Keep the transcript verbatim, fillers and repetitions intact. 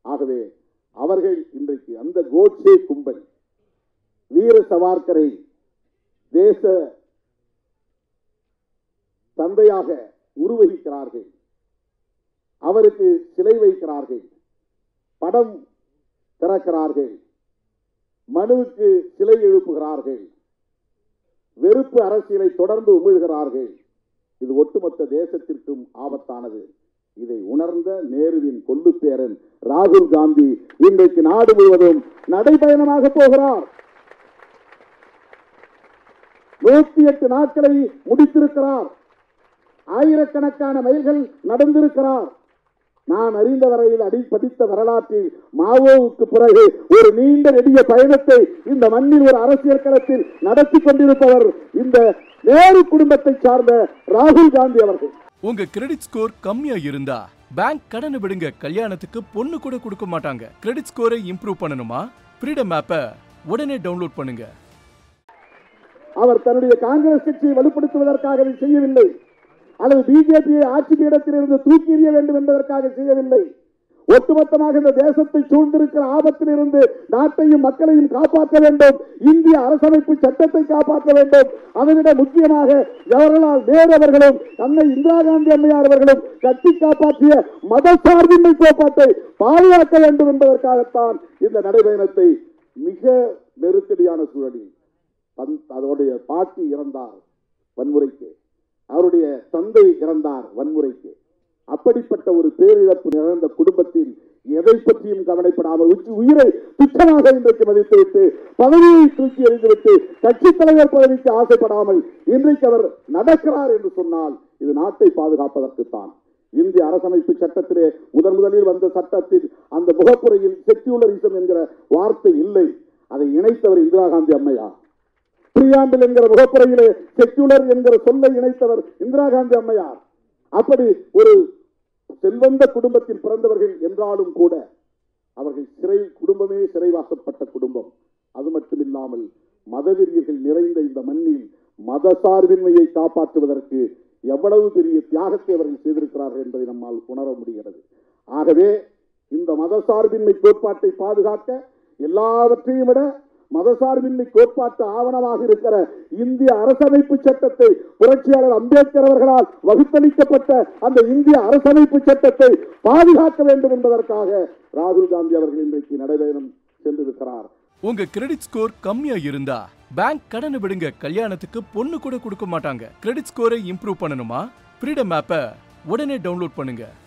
ஆகவே அவர்கள் இன்றைக்கு அந்த கோட்சே கும்பல் வீர சவார்கரை தேச தந்தையாக உருவகிக்கிறார்கள், அவருக்கு சிலை வைக்கிறார்கள், படம் திறக்கிறார்கள், மனுவுக்கு சிலை எழுப்புகிறார்கள், வெறுப்பு அரசியலை தொடர்ந்து உமிழ்கிறார்கள். இது ஒட்டுமொத்த தேசத்திற்கும் ஆபத்தானது. இதை உணர்ந்த நேருவின் கொள்ளுப்பேரன் ராகுல் காந்தி இன்றைக்கு நாடு முழுவதும் நடைபயணமாக போகிறார். நூத்தி எட்டு நாட்களை முடித்திருக்கிறார். ஆயிரக்கணக்கான மைல்கள் நடந்திருக்கிறார். நான் அறிந்த வரையில் அடி படித்த வரலாற்றில் மாவோவுக்கு பிறகு ஒரு நீண்ட நெடிய பயணத்தை இந்த மண்ணில் ஒரு அரசியல் களத்தில் நடத்தி கொண்டிருப்பவர் இந்த நேரு குடும்பத்தை சார்ந்த ராகுல் காந்தி அவர்கள். உங்க கிரெடிட் ஸ்கோர் கம்மியா இருந்தா பேங்க் கடனை விடுங்க, கல்யாணத்துக்கு பொண்ணு கூட கொடுக்க மாட்டாங்க. கிரெடிட் ஸ்கோரை இம்ப்ரூவ் பண்ணணுமா? ஃப்ரீடம் ஆப்பை உடனே டவுன்லோட் பண்ணுங்க. அவர் தன்னுடைய காங்கிரஸ் கட்சியை வலுப்படுத்துவதற்காக செய்யவில்லை, அல்லது பிஜேபியை ஆட்சி பீடத்தில் இருந்து தூக்கி எறிய வேண்டும் என்பதற்காக செய்யவில்லை. ஒட்டுமொத்தமாக இந்த தேசத்தை சூழ்ந்திருக்கிற ஆபத்தில் இருந்து நாட்டையும் மக்களையும் காப்பாற்ற வேண்டும், இந்திய அரசமைப்பு சட்டத்தை காப்பாற்ற வேண்டும். அதனிட முக்கியமாக ஜவஹர்லால் நேரு அவர்களும் அன்னை இந்திரா காந்தி அம்மையார் அவர்களும் கட்டி காப்பாற்றிய மதசார்பின்மை கோட்பாட்டை பாதுகாக்க வேண்டும் என்பதற்காகத்தான் இந்த நடைபயணத்தை மிக நெருக்கடியான சூழலில் அதோடைய பாட்டி இறந்தார் வன்முறைக்கு, அவருடைய தந்தை இறந்தார் வன்முறைக்கு. அப்படிப்பட்ட ஒரு பேரிழப்பு நிகழ்ந்த குடும்பத்தில் எதை பற்றியும் கவலைப்படாமல் உயிரை துச்சமாக இன்றைக்கு மதித்துவிட்டு பதவியை தூக்கி எறிந்துவிட்டு கட்சித் தலைவர் பதவிக்கு ஆசைப்படாமல் இன்றைக்கு அவர் நடக்கிறார் என்று சொன்னால் இது நாட்டை பாதுகாப்பதற்குத்தான். இந்திய அரசமைப்பு சட்டத்திலே முதன் முதலில் வந்த சட்டத்தில் அந்த முகப்புரையில் செக்யூலரிசம் என்கிற வார்த்தை இல்லை. அதை இணைத்தவர் இந்திரா காந்தி அம்மையார். பிரியாம்பிள் என்கிற முகப்புரையிலே செக்யூலர் என்கிற சொல்லை இணைத்தவர் இந்திரா காந்தி அம்மையார். அப்படி ஒரு செல்வந்த குடும்பத்தில் பிறந்தவர்கள் என்றாலும் கூட அவர்கள் சிறை குடும்பமே சிறைவாசப்பட்ட குடும்பம். அது மட்டுமில்லாமல் மதவெறியர்கள் நிறைந்த இந்த மண்ணில் மத சார்பின்மையை காப்பாற்றுவதற்கு எவ்வளவு பெரிய தியாகத்தை அவர்கள் செய்திருக்கிறார்கள் என்பதை நம்மால் உணர முடிகிறது. ஆகவே இந்த மத சார்பின்மை கோட்பாட்டை பாதுகாக்க எல்லாவற்றையும் விட மதசார்பின்மை கோட்பாட்டு ஆவணமாக இருக்கிற இந்திய அரசமைப்பு சட்டத்தை புரட்சியாளர் அம்பேத்கர் அவர்களால் வகுத்தளிக்கப்பட்ட அந்த இந்திய அரசமைப்பு சட்டத்தை பாதுகாக்க வேண்டும் என்பதற்காக ராகுல் காந்தி அவர்கள் இன்றைக்கு நடைபயணம் சென்றிருக்கிறார். உங்க கிரெடிட் ஸ்கோர் கம்மியா இருந்தா பேங்க் கடனை விடுங்க, கல்யாணத்துக்கு பொண்ணு கூட கொடுக்க மாட்டாங்க. கிரெடிட் ஸ்கோரை இம்ப்ரூவ் பண்ணணுமா? ஃப்ரீடம் ஆப்பை உடனே டவுன்லோட் பண்ணுங்க.